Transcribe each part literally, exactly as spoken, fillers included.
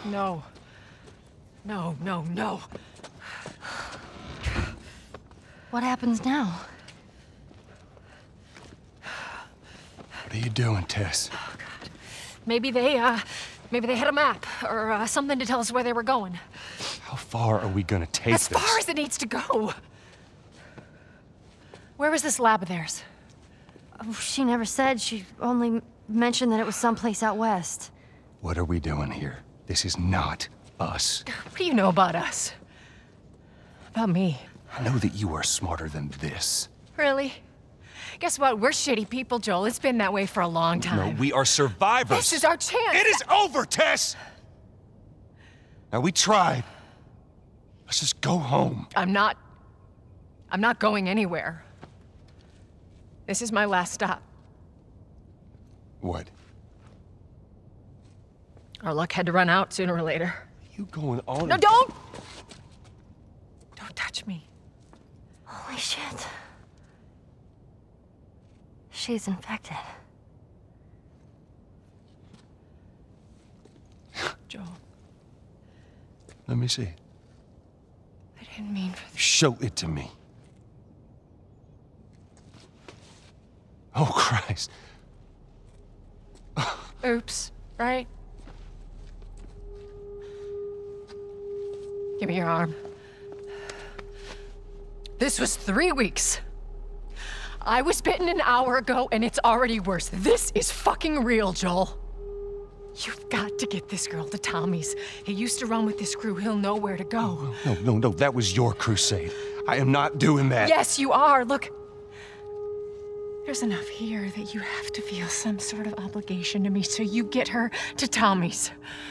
No. No, no, no. What happens now? What are you doing, Tess? Oh, God. Maybe they, uh, maybe they had a map, or uh, something to tell us where they were going. How far are we gonna take as this? As far as it needs to go. Where was this lab of theirs? Oh, she never said. She only mentioned that it was someplace out west. What are we doing here? This is not us. What do you know about us? About me? I know that you are smarter than this. Really? Guess what? We're shitty people, Joel. It's been that way for a long time. No, we are survivors. This is our chance. It is over, Tess! Now, we tried. Let's just go home. I'm not... I'm not going anywhere. This is my last stop. What? Our luck had to run out sooner or later. You going on? No, don't! Don't touch me. Holy shit. She's infected. Joel. Let me see. I didn't mean for this. Show it to me. Oh, Christ. Oops, right? Give me your arm. This was three weeks. I was bitten an hour ago, and it's already worse. This is fucking real, Joel. You've got to get this girl to Tommy's. He used to run with this crew. He'll know where to go. No, no, no, that was your crusade. I am not doing that. Yes, you are. Look, there's enough here that you have to feel some sort of obligation to me, so you get her to Tommy's.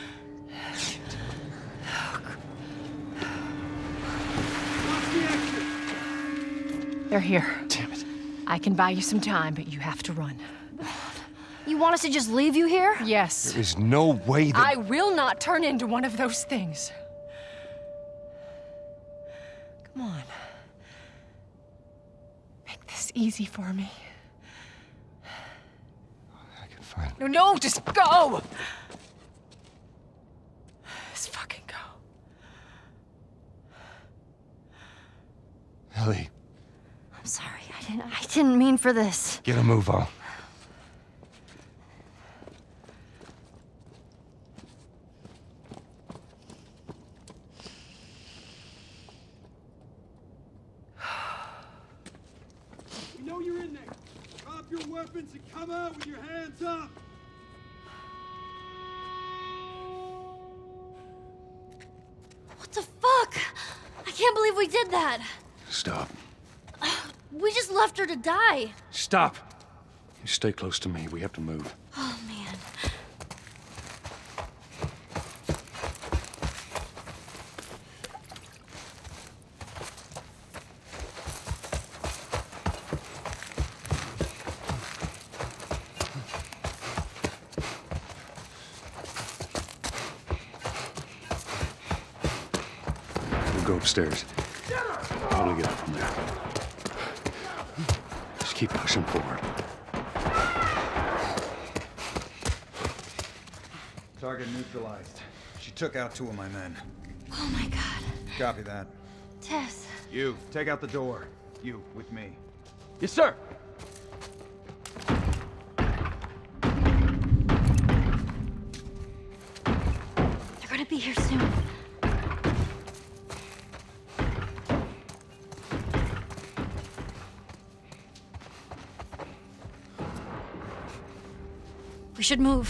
They're here. Damn it. I can buy you some time, but you have to run. You want us to just leave you here? Yes. There is no way that... I will not turn into one of those things. Come on. Make this easy for me. I can find... No, no, just go! Just fucking go. Ellie. I'm sorry. I didn't, I didn't mean for this. Get a move on. We know you're in there. Drop your weapons and come out with your hands up. What the fuck? I can't believe we did that. Stop. We just left her to die. Stop. You stay close to me. We have to move. Oh, man. We'll go upstairs. How do we get up from there? Just keep pushing forward. Target neutralized. She took out two of my men. Oh, my God. Copy that. Tess. You, take out the door. You, with me. Yes, sir. They're gonna be here soon. We should move.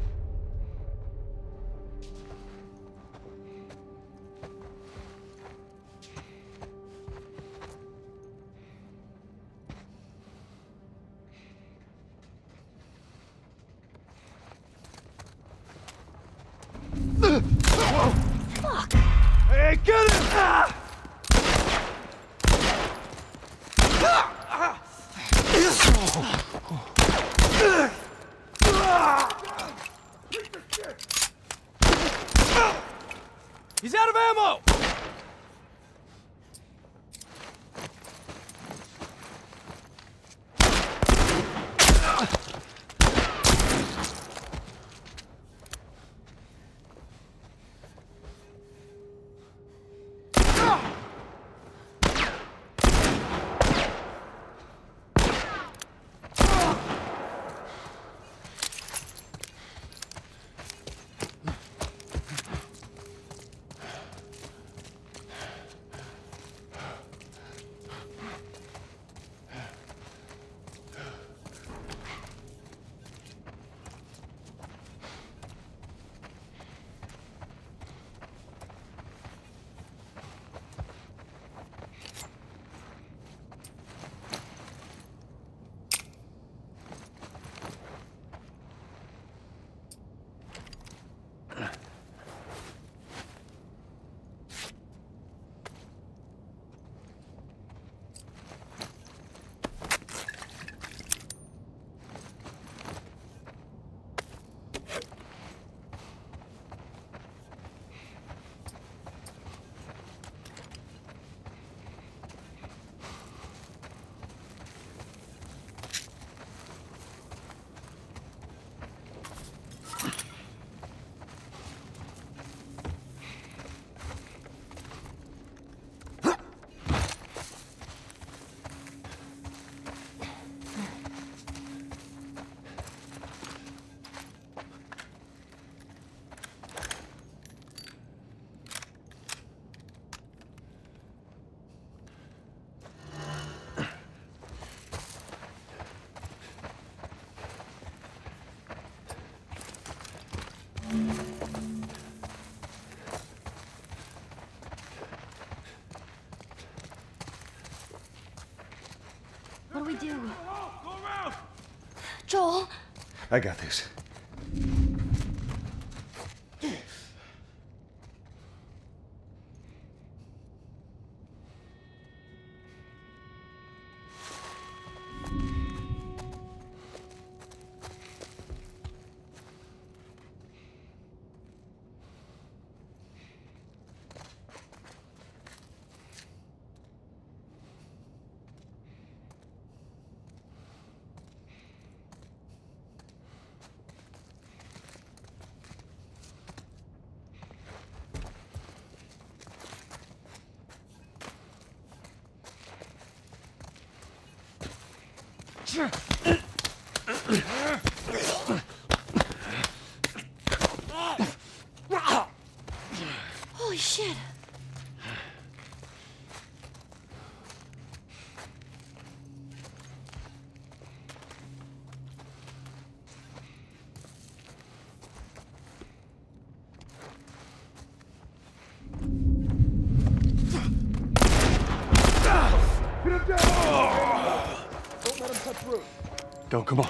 Fuck! Hey, get him! Ah! He's out of ammo! Joel. I got this. Holy shit. Go, come on.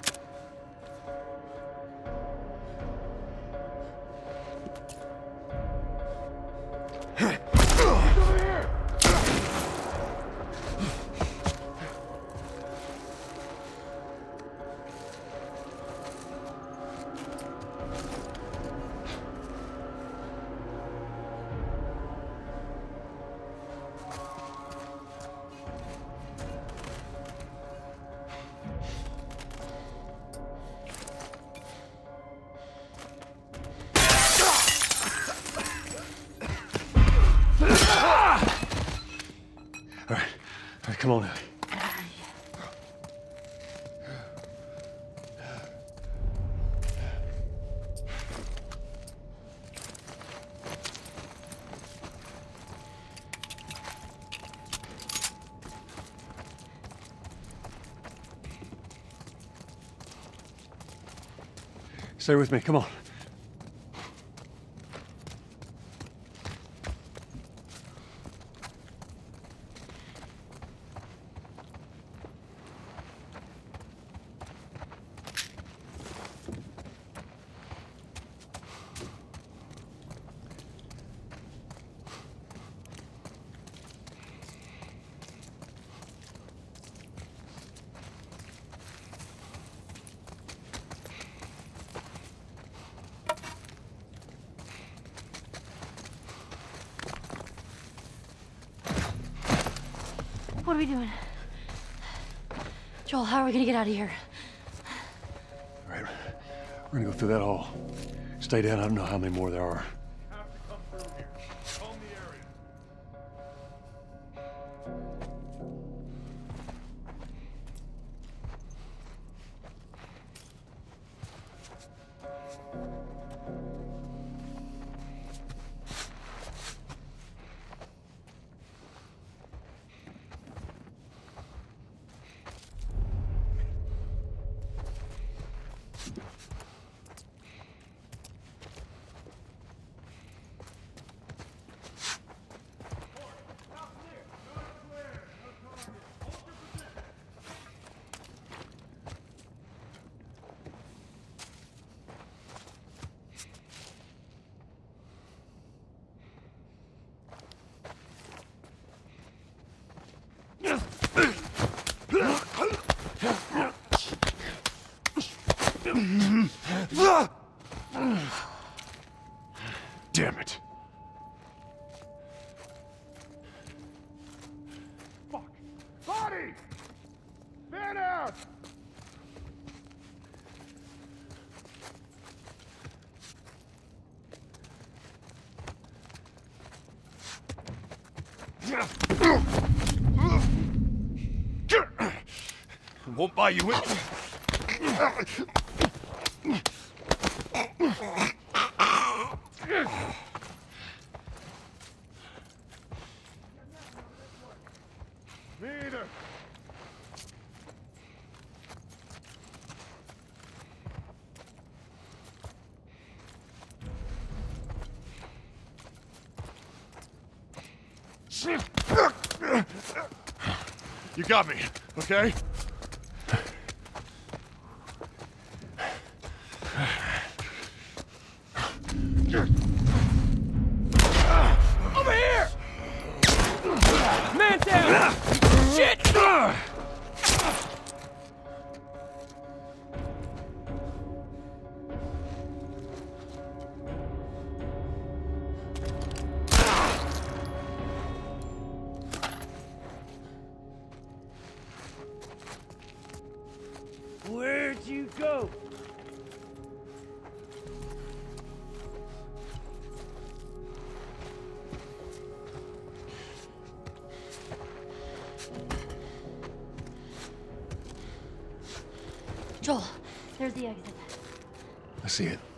All right, all right, come on, Ellie. Stay with me, come on. What are we doing? Joel, how are we gonna get out of here? All right, we're gonna go through that hall. Stay down, I don't know how many more there are. Have to come through here. Comb the area. Damn it. Fuck. Body! Fan out! Won't buy you in. Me either. You got me, okay? you, go! Joel, there's the exit. I see it.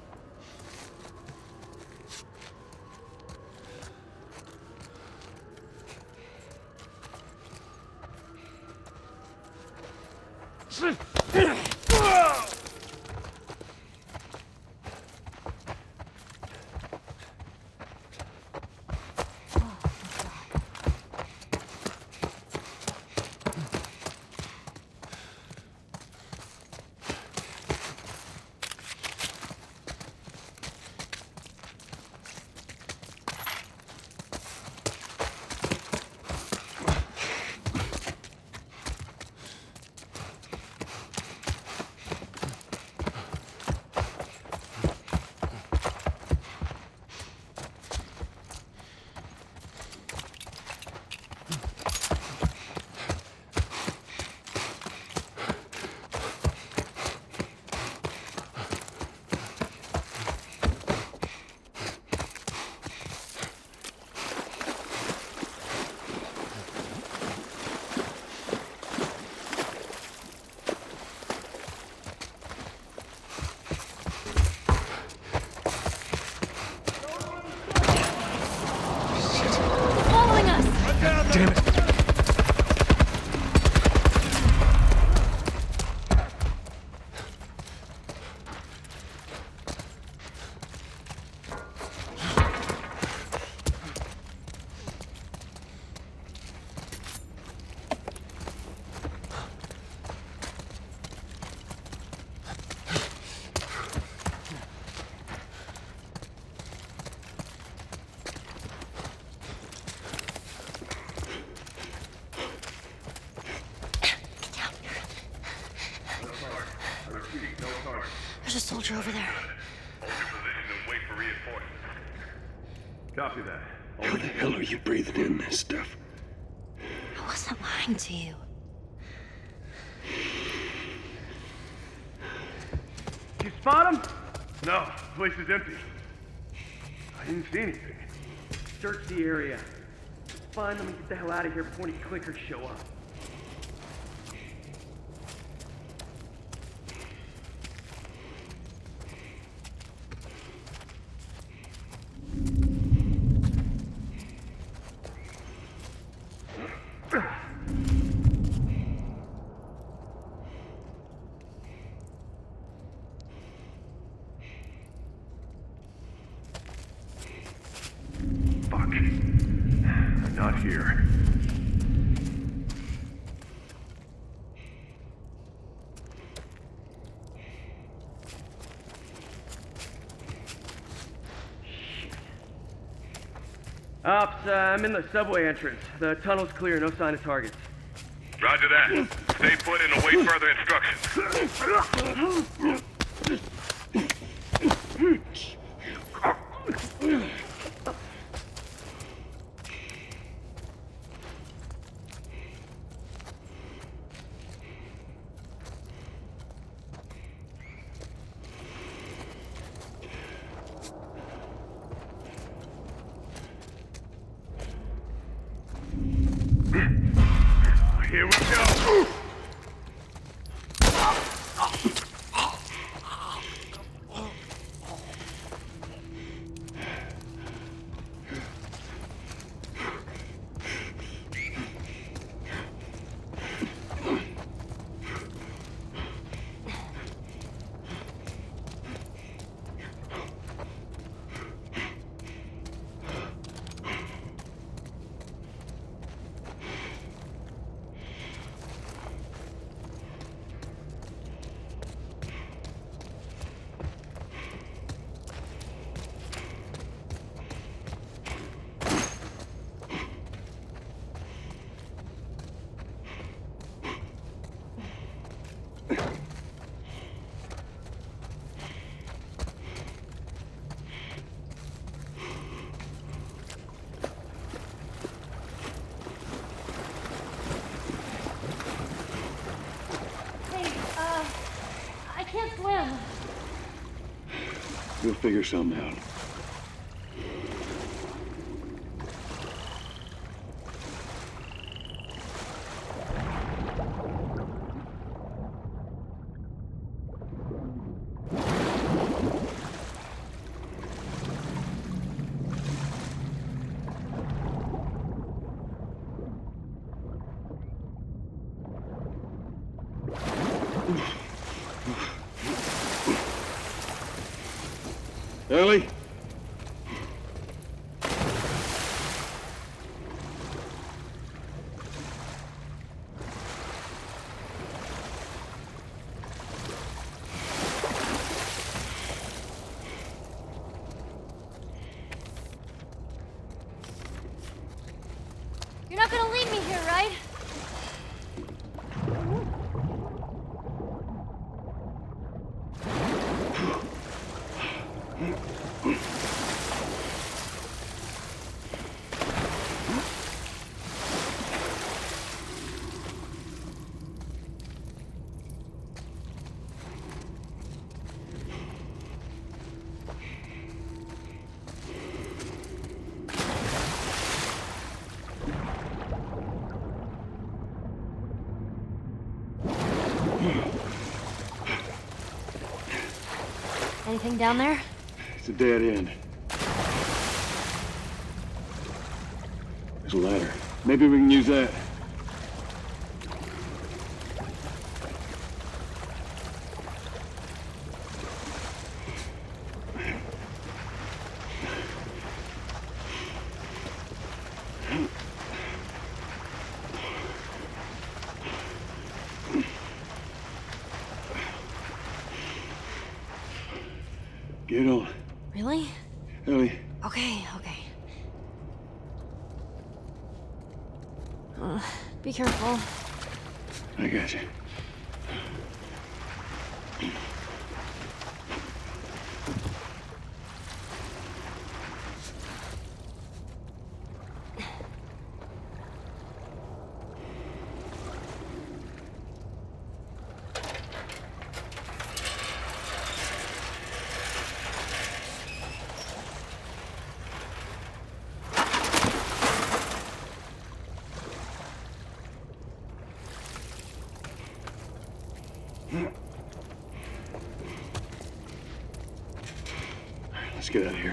Damn it. There's a soldier over there. Hold your position and wait for reinforcements. Copy that. How the hell are you breathing in this stuff? I wasn't lying to you. You spot him? No, the place is empty. I didn't see anything. Search the area. Find them and get the hell out of here before any clickers show up. Fuck. I'm not here. Ops, uh, I'm in the subway entrance. The tunnel's clear, no sign of targets. Roger that. Stay put and await further instructions. Here we go. can't swim. We'll figure something out. Ellie? You're not gonna leave me here, right? Anything down there? It's a dead end. There's a ladder. Maybe we can use that. Get on. Really? Ellie. Okay, okay. Uh, be careful. I got you. Let's get out of here.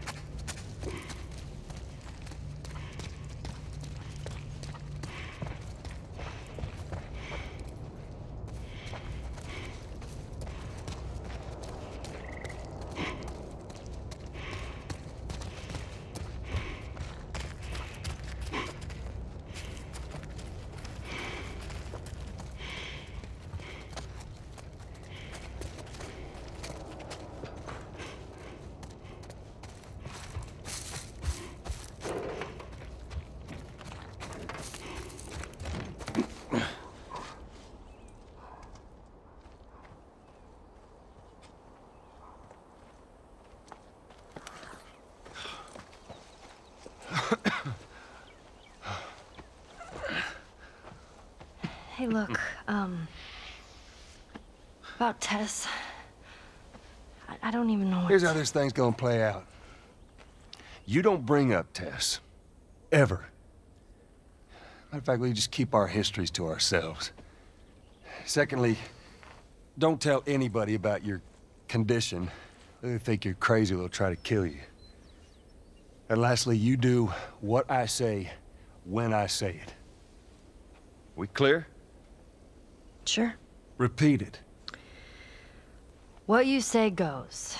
Hey, look, um... about Tess. I, I don't even know what Here's to... how this thing's gonna play out. You don't bring up Tess. Ever. Matter of fact, we just keep our histories to ourselves. Secondly, don't tell anybody about your condition. They think you're crazy, they'll try to kill you. And lastly, you do what I say, when I say it. We clear? Sure. Repeat it. What you say goes.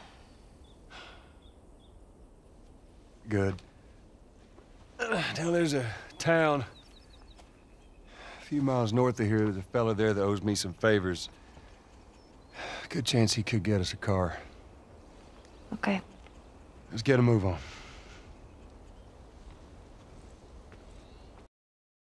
Good. Uh, now there's a town a few miles north of here. There's a fella there that owes me some favors. Good chance he could get us a car. Okay. Let's get a move on.